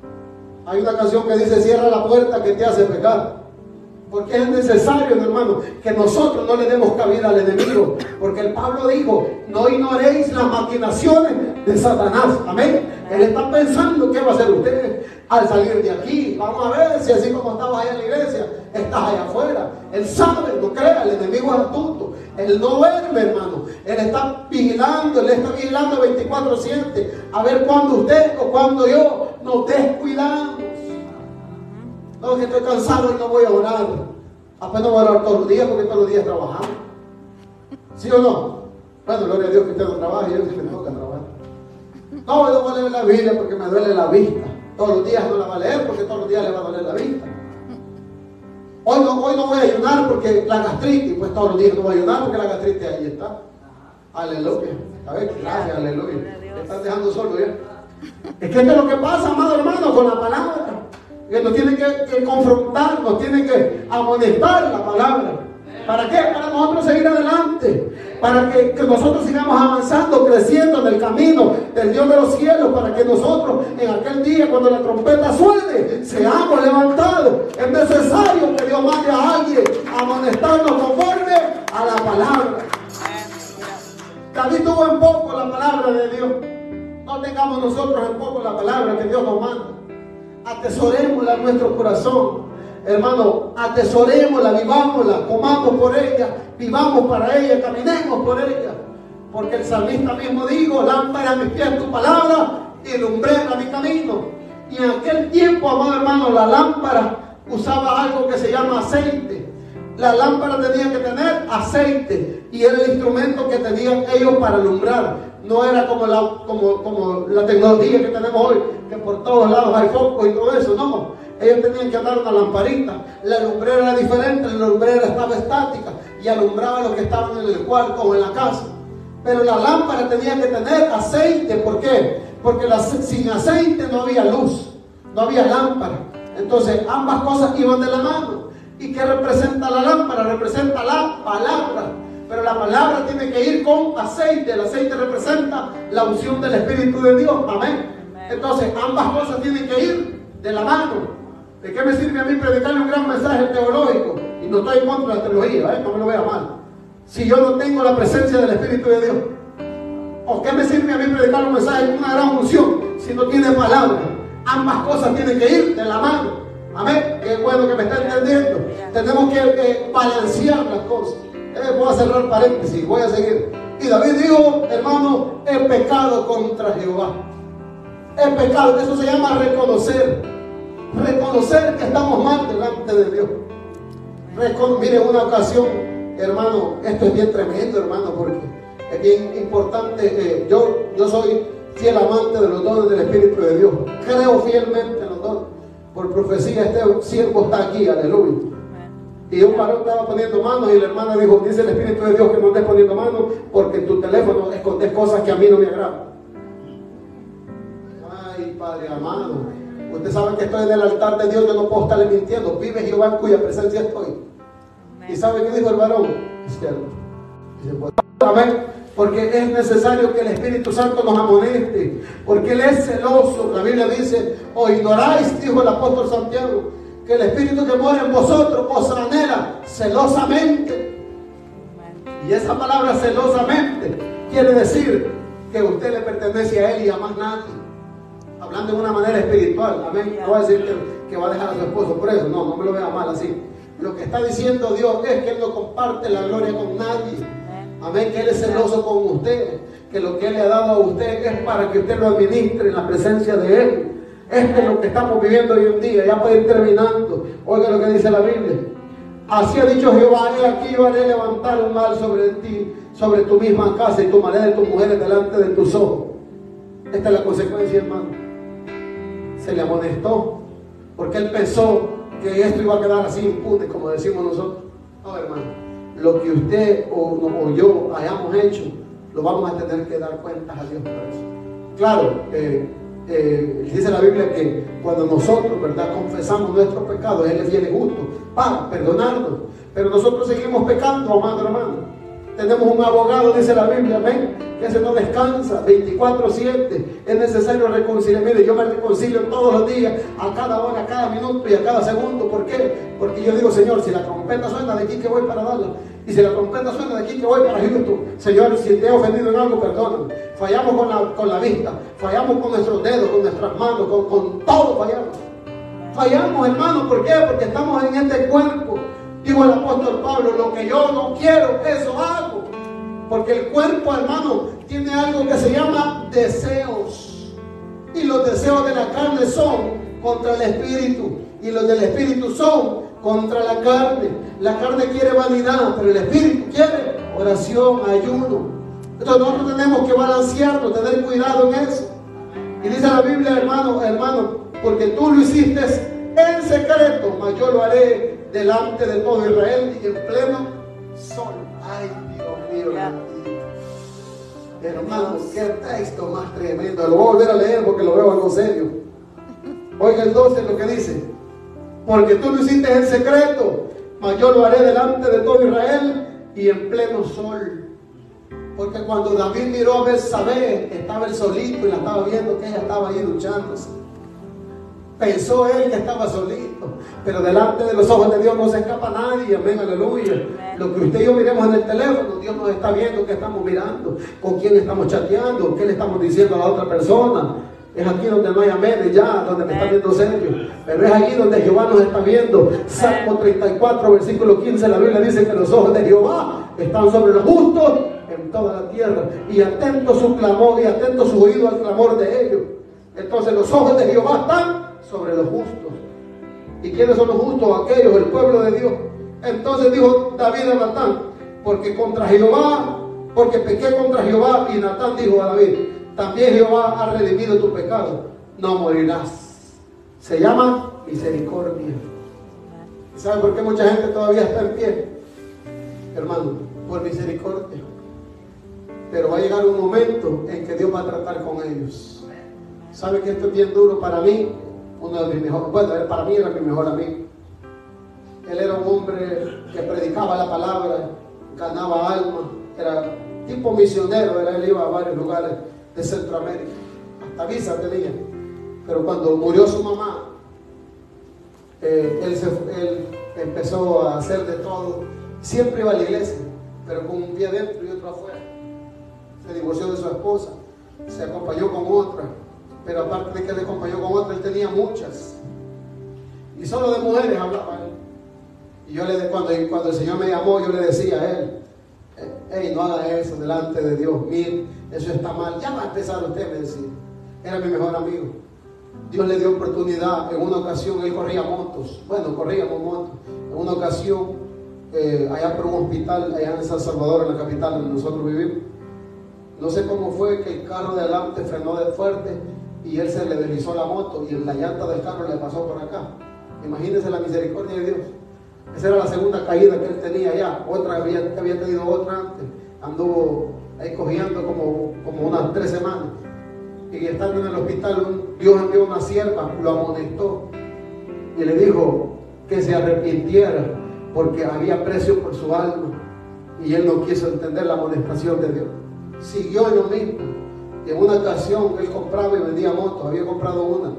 Hay una canción que dice, cierra la puerta que te hace pecar. Porque es necesario, mi hermano, que nosotros no le demos cabida al enemigo. Porque el Pablo dijo, no ignoréis las maquinaciones de Satanás. Amén. Él está pensando qué va a hacer usted al salir de aquí. Vamos a ver si así como estabas allá en la iglesia, estás allá afuera. Él sabe, no crea, el enemigo es astuto. Él no duerme, hermano. Él está vigilando, él está vigilando veinticuatro siete. A ver cuándo usted o cuándo yo nos descuidamos. No, que estoy cansado y no voy a orar. Apenas voy a orar todos los días porque todos los días trabajamos. ¿Sí o no? Bueno, gloria a Dios que usted no trabaja y yo sí me toca trabajar. No, hoy no voy a leer la Biblia porque me duele la vista. Todos los días no la va a leer porque todos los días le va a doler la vista. Hoy no, hoy no voy a ayunar porque la gastritis, pues todos los días no voy a ayunar porque la gastritis ahí está. Aleluya. A ver, gracias, aleluya. Me están dejando solo ya. Es que esto es lo que pasa, amado hermano, con la palabra. Que nos tiene que, que confrontar, nos tiene que amonestar la palabra. ¿Para qué? Para nosotros seguir adelante. Para que, que nosotros sigamos avanzando, creciendo en el camino del Dios de los cielos. Para que nosotros en aquel día, cuando la trompeta suene, seamos levantados. Es necesario que Dios mande a alguien a amonestarnos conforme a la palabra. David tuvo en poco la palabra de Dios. No tengamos nosotros en poco la palabra que Dios nos manda. Atesorémosla en nuestro corazón. Hermano, atesorémosla, vivámosla, comamos por ella, vivamos para ella, caminemos por ella. Porque el salmista mismo dijo: lámpara a mis pies tu palabra y lumbrera mi camino. Y en aquel tiempo, amado hermano, la lámpara usaba algo que se llama aceite. La lámpara tenía que tener aceite y era el instrumento que tenían ellos para alumbrar. No era como la, como, como la tecnología que tenemos hoy, que por todos lados hay focos y todo eso. No, ellos tenían que andar una lamparita. La lumbrera era diferente, la lumbrera estaba estática y alumbraba los que estaban en el cuarto o en la casa. Pero la lámpara tenía que tener aceite. ¿Por qué? Porque la, sin aceite no había luz, no había lámpara. Entonces ambas cosas iban de la mano. ¿Y qué representa la lámpara? Representa la palabra. Pero la palabra tiene que ir con aceite. El aceite representa la unción del Espíritu de Dios. Amén. Entonces ambas cosas tienen que ir de la mano. ¿De qué me sirve a mí predicarle un gran mensaje teológico? Y no estoy en contra de la teología, ¿eh? No me lo vea mal. Si yo no tengo la presencia del Espíritu de Dios. ¿O qué me sirve a mí predicar un mensaje con una gran unción si no tiene palabra? Ambas cosas tienen que ir de la mano. Amén. Qué bueno que me está entendiendo. Tenemos que eh, balancear las cosas. Eh, voy a cerrar paréntesis, voy a seguir. Y David dijo: hermano, he pecado contra Jehová. He pecado. Eso se llama reconocer. Reconocer que estamos mal delante de Dios. Recon Mire, una ocasión, hermano, esto es bien tremendo, hermano, porque es bien importante. Eh, yo, yo soy fiel amante de los dones del Espíritu de Dios. Creo fielmente en los dones. Por profecía, este siervo está aquí, aleluya. Y un varón estaba poniendo manos y la hermana dijo: dice el Espíritu de Dios que no estés poniendo manos porque en tu teléfono escondes cosas que a mí no me agradan. Ay, Padre amado, usted sabe que estoy en el altar de Dios, yo no puedo estarle mintiendo. Vive Jehová en cuya presencia estoy. Amén. ¿Y sabe qué dijo el varón? Izquierdo. Dice: pues, amén. Porque es necesario que el Espíritu Santo nos amoneste, porque Él es celoso. La Biblia dice: o ignoráis, dijo el apóstol Santiago, que el Espíritu que mora en vosotros os anhela celosamente. Y esa palabra celosamente quiere decir que usted le pertenece a Él y a más nadie. Hablando de una manera espiritual, amén. No va a decir que, que va a dejar a su esposo por eso, no, no me lo vea mal así. Lo que está diciendo Dios es que Él no comparte la gloria con nadie. Amén, que Él es celoso con usted, que lo que Él le ha dado a usted es para que usted lo administre en la presencia de Él. Esto es lo que estamos viviendo hoy en día, ya para ir terminando. Oiga lo que dice la Biblia: así ha dicho Jehová, he aquí yo haré levantar un mal sobre ti, sobre tu misma casa, y tomaré de tus mujeres delante de tus ojos. Esta es la consecuencia, hermano. Se le amonestó porque él pensó que esto iba a quedar así impune, como decimos nosotros. No, hermano. Lo que usted o, o yo hayamos hecho, lo vamos a tener que dar cuentas a Dios por eso. Claro, eh, eh, dice la Biblia que cuando nosotros, ¿verdad?, confesamos nuestros pecados, Él es fiel y justo para perdonarnos. Pero nosotros seguimos pecando, amado hermano. Tenemos un abogado, dice la Biblia, amén, que ese no descansa, veinticuatro siete. Es necesario reconciliar. Mire, yo me reconcilio todos los días, a cada hora, a cada minuto y a cada segundo. ¿Por qué? Porque yo digo: Señor, si la trompeta suena, de aquí que voy para Dallas. Y si la trompeta suena, de aquí que voy para Houston. Señor, si te he ofendido en algo, perdóname. Fallamos con la, con la vista, fallamos con nuestros dedos, con nuestras manos, con, con todo fallamos. Fallamos, hermano. ¿Por qué? Porque estamos en este cuerpo. Digo el apóstol Pablo: lo que yo no quiero, eso hago. Porque el cuerpo, hermano, tiene algo que se llama deseos. Y los deseos de la carne son contra el espíritu. Y los del espíritu son contra la carne. La carne quiere vanidad, pero el espíritu quiere oración, ayuno. Entonces nosotros tenemos que balancearnos, tener cuidado en eso. Y dice la Biblia, hermano, hermano, porque tú lo hiciste en secreto, mas yo lo haré delante de todo Israel y en pleno sol. Ay, Dios mío. Hermano, qué texto más tremendo. Lo voy a volver a leer porque lo veo algo serio. Oiga el doce lo que dice: porque tú lo hiciste en secreto, mas yo lo haré delante de todo Israel y en pleno sol. Porque cuando David miró a Betsabé, estaba él solito y la estaba viendo que ella estaba ahí duchándose. Pensó él que estaba solito, pero delante de los ojos de Dios no se escapa nadie. Amén, aleluya. Lo que usted y yo miremos en el teléfono, Dios nos está viendo qué estamos mirando, con quién estamos chateando, qué le estamos diciendo a la otra persona. Es aquí donde no hay amén, ya, donde me está viendo serio. Pero es allí donde Jehová nos está viendo. Salmo treinta y cuatro, versículo quince, la Biblia dice que los ojos de Jehová están sobre los justos en toda la tierra, y atento su clamor, y atento su oído al clamor de ellos. Entonces los ojos de Jehová están sobre los justos. ¿Y quiénes son los justos? Aquellos, el pueblo de Dios. Entonces dijo David a Natán: porque contra Jehová, porque pequé contra Jehová. Y Natán dijo a David: también Jehová ha redimido tu pecado, no morirás. Se llama misericordia. ¿Y sabe por qué mucha gente todavía está en pie? Hermano, por misericordia. Pero va a llegar un momento en que Dios va a tratar con ellos. ¿Sabe que esto es bien duro para mí? Uno de mis mejores, bueno, para mí era mi mejor amigo. Él era un hombre que predicaba la palabra, ganaba almas, era tipo misionero, era, él iba a varios lugares de Centroamérica, hasta visa tenía. Pero cuando murió su mamá, eh, él, se, él empezó a hacer de todo. Siempre iba a la iglesia, pero con un pie dentro y otro afuera. Se divorció de su esposa, se acompañó con otra, pero aparte de que le acompañó con otra, él tenía muchas. Y solo de mujeres hablaba él. Y yo le, cuando, cuando el Señor me llamó, yo le decía a él: hey, no haga eso delante de Dios, mire, eso está mal. Ya va a empezar usted, me decía. Era mi mejor amigo. Dios le dio oportunidad. En una ocasión él corría motos. Bueno, corríamos motos. En una ocasión, eh, allá por un hospital, allá en San Salvador, en la capital donde nosotros vivimos. No sé cómo fue que el carro de adelante frenó de fuerte y él se le deslizó la moto y en la llanta del carro le pasó por acá. Imagínense la misericordia de Dios. Esa era la segunda caída que él tenía ya. Otra había, había tenido otra antes. Anduvo ahí cogiendo como, como unas tres semanas. Y estando en el hospital, un, Dios envió una sierva, lo amonestó y le dijo que se arrepintiera porque había precio por su alma. Y él no quiso entender la amonestación de Dios. Siguió en lo mismo. Y en una ocasión él compraba y vendía motos. Había comprado una.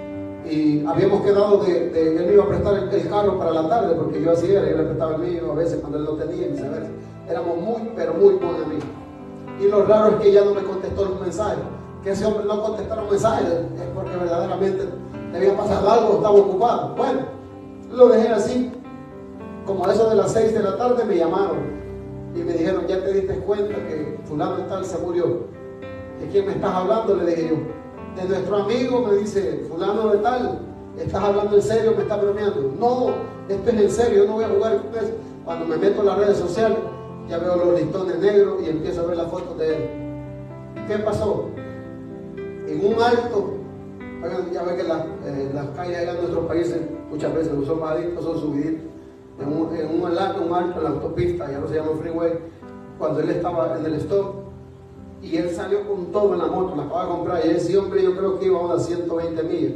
Y habíamos quedado de, de él me iba a prestar el, el carro para la tarde, porque yo así era, yo le prestaba el mío a veces cuando él lo tenía y viceversa. Éramos muy, pero muy buenos amigos. Y lo raro es que ella no me contestó los mensajes. Que ese hombre no contestara los mensajes es porque verdaderamente le había pasado algo, estaba ocupado. Bueno, lo dejé así. Como a eso de las seis de la tarde me llamaron y me dijeron: ya te diste cuenta que fulano tal se murió. ¿De quién me estás hablando? Le dije yo. De nuestro amigo. Me dice: fulano de tal, ¿estás hablando en serio? ¿Me estás bromeando? No, esto es en serio, yo no voy a jugar con eso. Cuando me meto en las redes sociales, ya veo los listones negros y empiezo a ver las fotos de él. ¿Qué pasó? En un alto, ya ve que la, eh, las calles allá en nuestros países muchas veces no son bajaditos, son subiditos. En un, en un alto, un alto en la autopista, ya no se llama freeway, cuando él estaba en el stop, y él salió con todo en la moto, la acaba de comprar, y ese hombre yo creo que iba a unas ciento veinte millas,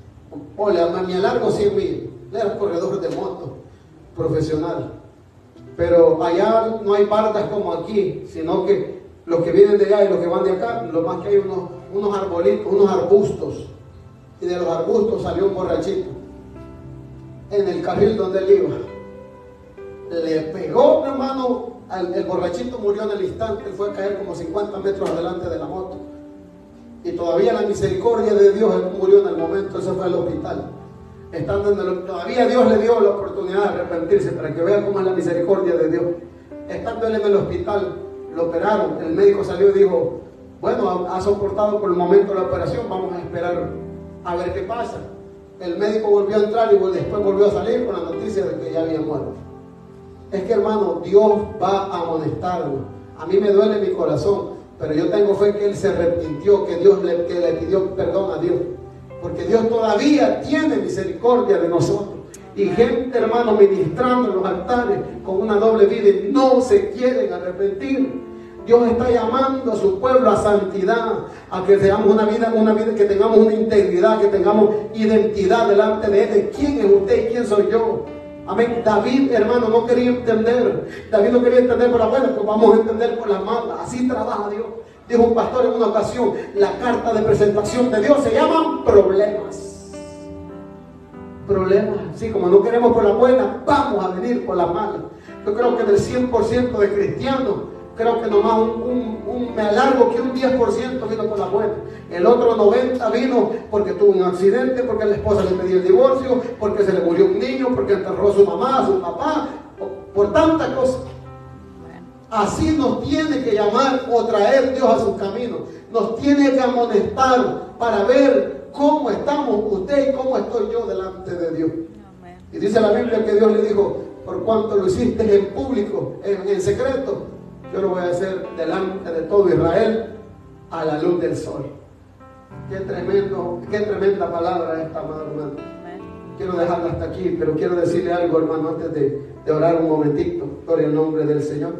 o le me alargo cien millas, él era corredor de moto, profesional. Pero allá no hay bardas como aquí, sino que los que vienen de allá y los que van de acá, lo más que hay unos, unos arbolitos, unos arbustos, y de los arbustos salió un borrachito, en el carril donde él iba. Le pegó, hermano, al, el borrachito murió en el instante. Él fue a caer como cincuenta metros adelante de la moto. Y todavía la misericordia de Dios, él murió en el momento, él se fue al hospital. Estando en el, todavía Dios le dio la oportunidad de arrepentirse para que vea cómo es la misericordia de Dios. Estando él en el hospital, lo operaron. El médico salió y dijo: bueno, ha soportado por el momento la operación, vamos a esperar a ver qué pasa. El médico volvió a entrar y después volvió a salir con la noticia de que ya había muerto. Es que, hermano, Dios va a amonestarlo. A mí me duele mi corazón, pero yo tengo fe que él se arrepintió, que Dios le, que le pidió perdón a Dios, porque Dios todavía tiene misericordia de nosotros. Y gente, hermano, ministrando en los altares con una doble vida y no se quieren arrepentir. Dios está llamando a su pueblo a santidad, a que tengamos una vida, una vida, que tengamos una integridad, que tengamos identidad delante de Él. ¿Quién es usted y quién soy yo? Amén. David, hermano, no quería entender. David no quería entender por la buena, pues vamos a entender por la mala. Así trabaja Dios. Dijo un pastor en una ocasión, la carta de presentación de Dios se llaman problemas. Problemas. Así como no queremos por la buena, vamos a venir por la mala. Yo creo que del cien por ciento de cristianos, creo que nomás un, un, un, me alargo que un diez por ciento vino por la buena. El otro noventa por ciento vino porque tuvo un accidente, porque la esposa le pidió el divorcio, porque se le murió un niño, porque enterró a su mamá, a su papá, por, por tantas cosas. Así nos tiene que llamar o traer Dios a sus caminos. Nos tiene que amonestar para ver cómo estamos usted y cómo estoy yo delante de Dios. Amén. Y dice la Biblia que Dios le dijo, por cuanto lo hiciste en público, en, en secreto, yo lo voy a hacer delante de todo Israel a la luz del sol. Qué tremendo, qué tremenda palabra esta, amado hermano. Quiero dejarla hasta aquí, pero quiero decirle algo, hermano, antes de, de orar un momentito, por el nombre del Señor.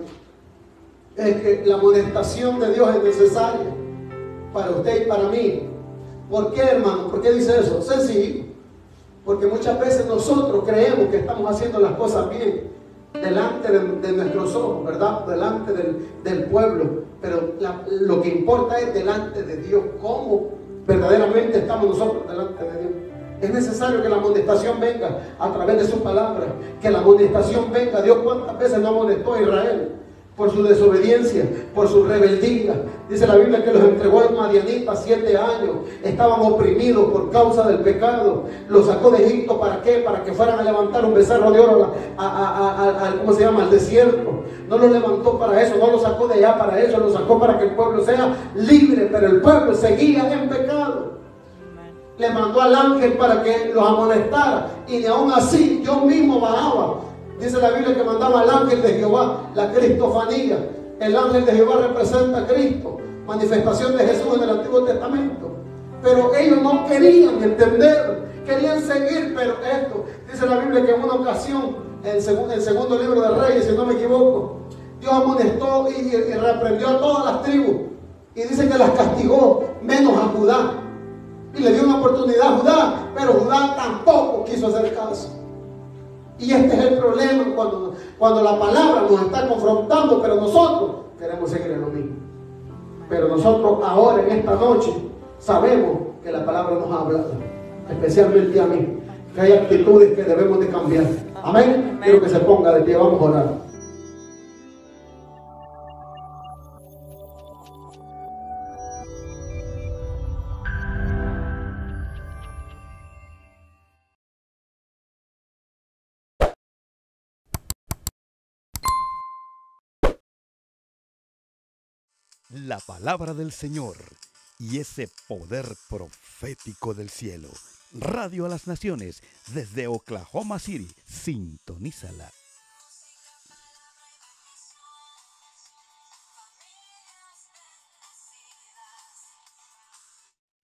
Es que la amonestación de Dios es necesaria para usted y para mí. ¿Por qué, hermano? ¿Por qué dice eso? Sencillo. Porque muchas veces nosotros creemos que estamos haciendo las cosas bien delante de, de nuestros ojos, ¿verdad? Delante del, del pueblo. Pero la, lo que importa es delante de Dios. ¿Cómo verdaderamente estamos nosotros delante de Dios? Es necesario que la amonestación venga a través de su palabra. Que la amonestación venga. Dios cuántas veces no amonestó a Israel por su desobediencia, por su rebeldía. Dice la Biblia que los entregó a los madianitas siete años. Estaban oprimidos por causa del pecado. Los sacó de Egipto. ¿Para qué? Para que fueran a levantar un becerro de oro a, a, a, a, a, ¿cómo se llama? Al desierto. No lo levantó para eso, no lo sacó de allá para eso, lo sacó para que el pueblo sea libre. Pero el pueblo seguía en pecado. Le mandó al ángel para que los amonestara. Y ni aún así yo mismo bajaba. Dice la Biblia que mandaba al ángel de Jehová, la cristofanía. El ángel de Jehová representa a Cristo, manifestación de Jesús en el Antiguo Testamento. Pero ellos no querían entender, querían seguir. Pero esto, dice la Biblia que en una ocasión, en el segundo, el segundo libro de Reyes, si no me equivoco, Dios amonestó y, y reprendió a todas las tribus. Y dice que las castigó, menos a Judá. Y le dio una oportunidad a Judá, pero Judá tampoco quiso hacer caso. Y este es el problema cuando, cuando la palabra nos está confrontando, pero nosotros queremos seguir en lo mismo. Pero nosotros ahora, en esta noche, sabemos que la palabra nos ha hablado, especialmente a mí, que hay actitudes que debemos de cambiar. Amén. Amén. Quiero que se ponga de pie, vamos a orar. La palabra del Señor y ese poder profético del cielo. Radio a las Naciones desde Oklahoma City. Sintonízala.